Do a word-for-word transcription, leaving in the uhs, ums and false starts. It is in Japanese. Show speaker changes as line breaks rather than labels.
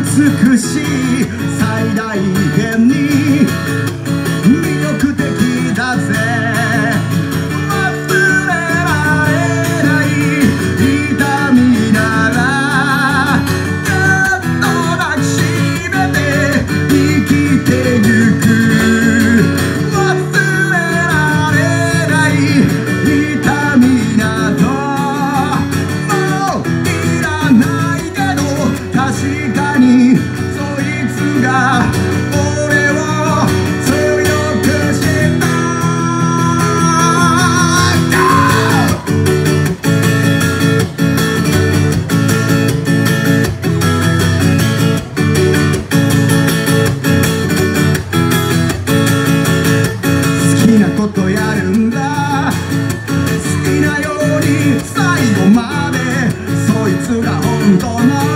美しい最大限に魅力的だぜ。忘れられない痛みならぎゅっと抱きしめて生きてゆく。忘れられない痛みなどもういらないけど、確かにそいつが俺を強くした。好きなことやるんだ、好きなように最後まで。そいつが本当の